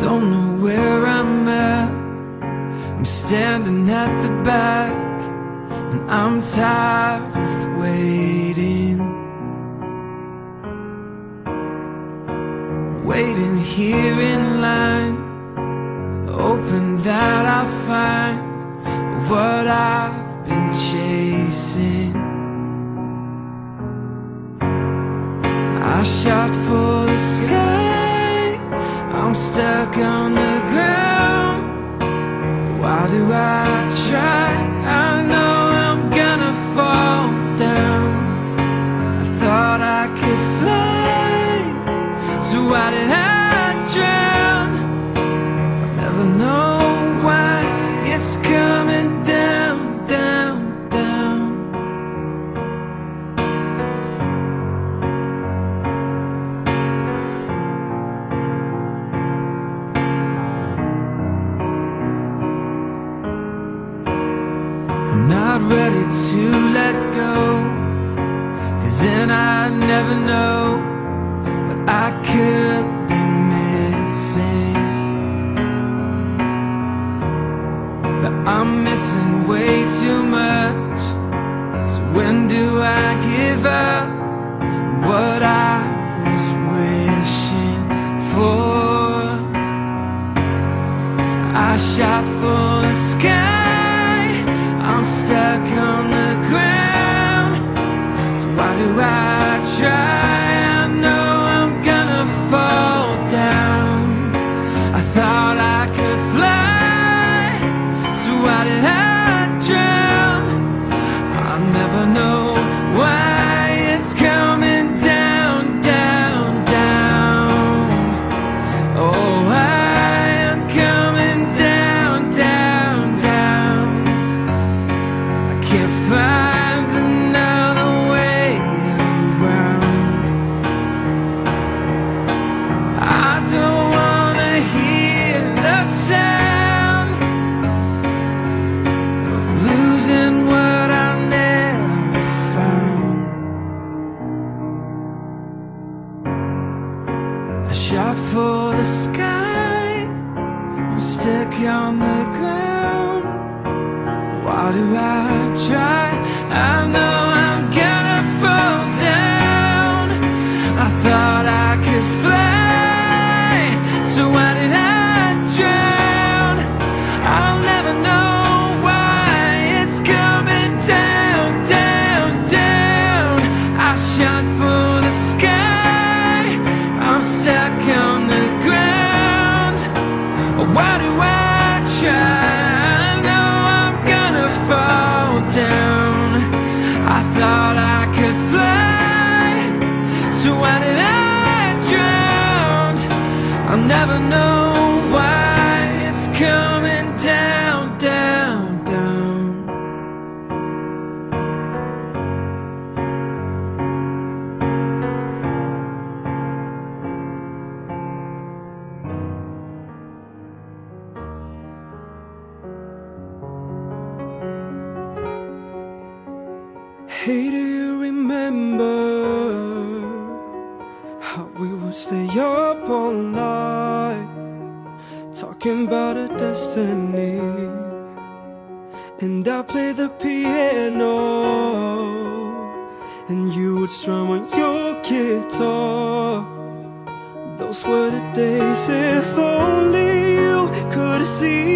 don't know where I'm at. I'm standing at the back, and I'm tired of waiting. Waiting here in line, hoping that I'll find what I've been chasing. I shot for the sky, I'm stuck on the ground. Why do I try? I know I'm gonna fall down. I thought I could fly, so why did I drown? I'll never know why it's coming down, down, down. I'm not ready to let go, 'cause then I'd never know what I could be missing. But I'm missing way too much. So when do I give up what I was wishing for? I shot for the sky, I'm stuck on the ground. So why do I try? I know I'm gonna fall down. I thought I could fly, so why did I drown? I'll never know why it's coming down, down, down. Oh, I am coming down, down, down. I can't find another way around. I don't wanna hear the sound of losing what I never found. I shot for the sky, I'm stuck on the ground. Why do I try? I know I'm gonna fall down. I thought I could fly, so why did I drown? I'll never know why it's coming down, down, down. I shot for the sky, I'm stuck on the ground. Why do I try? I know I'm gonna fall down. I thought I could fly, so why did I drown? I'll never know why it's coming down, down, down. Hey, do you remember how we would stay up all night talking about our destiny? And I play the piano and you would strum on your guitar. Those were the days, if only you could have seen